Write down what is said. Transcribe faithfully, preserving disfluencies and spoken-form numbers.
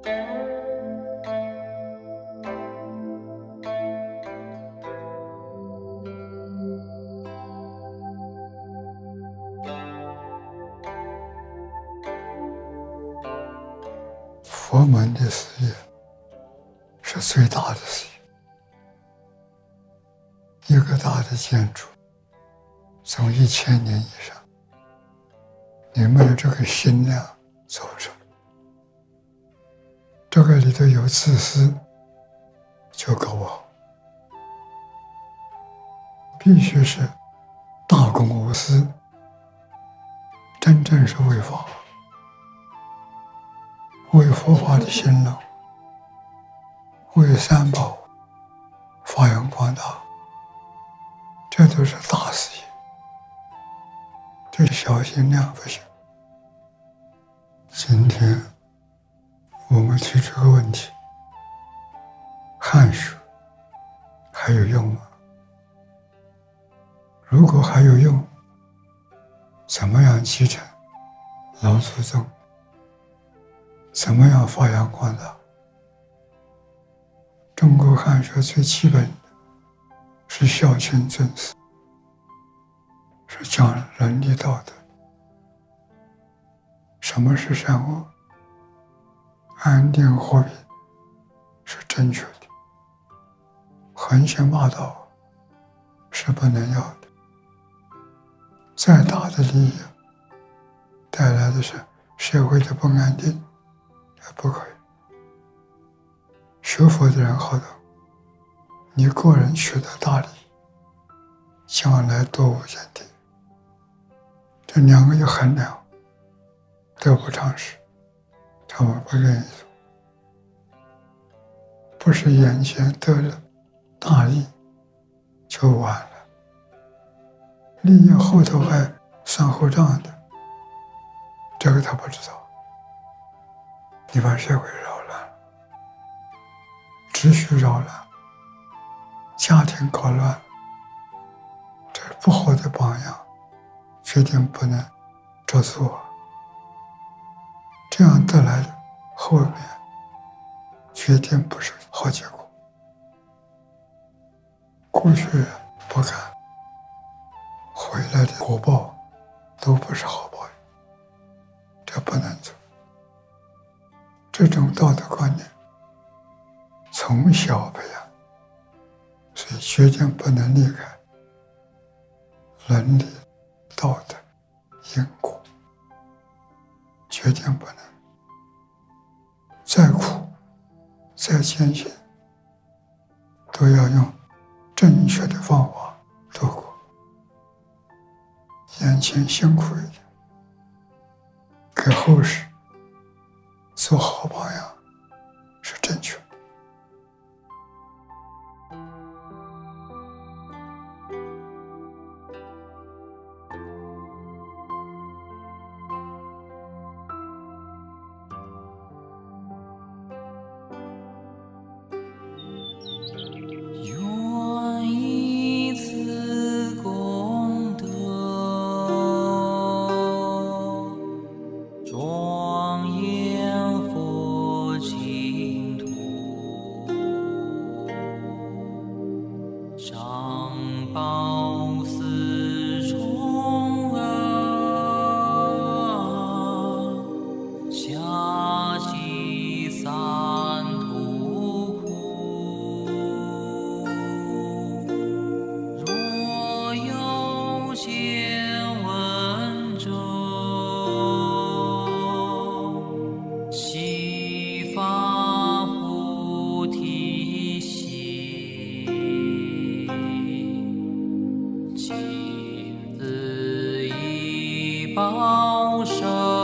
佛门的事业是最大的事业，一个大的建筑从一千年以上，你没有这个心量走出来，这个里头有自私就搞不好，必须是大公无私，真正是为法，为佛法的兴隆，为三宝发扬光大，这都是大事业，这是小心量不行。今天我们提出个问题：汉学还有用吗？如果还有用，怎么样继承老祖宗？怎么样发扬光大？中国汉学最基本的是孝亲尊师，是讲伦理道德。什么是善恶？安定和平是正确的，横行霸道是不能要的。再大的利益带来的是社会的不安定，也不可以。学佛的人好懂，你个人取得大利，将来多无间地，这两个一衡量，得不偿失，他们不愿意做。不是眼前得了大利就完了，利益后头还算后账的，这个他不知道。你把社会扰乱了，秩序扰乱，家庭搞乱，这是不好的榜样，决定不能照做。这样得来的后面决定不是好结果。过去不敢，回来的果报都不是好报应，这不能做。这种道德观念从小培养，所以决定不能离开伦理、道德、因果，决定不能。再苦、再艰辛，都要用正确的方法度过。眼前辛苦一点，给后世做好榜样是正确的。 上报四重恩，下济三途苦。若有见闻者，悉发菩提心。亲自以报身。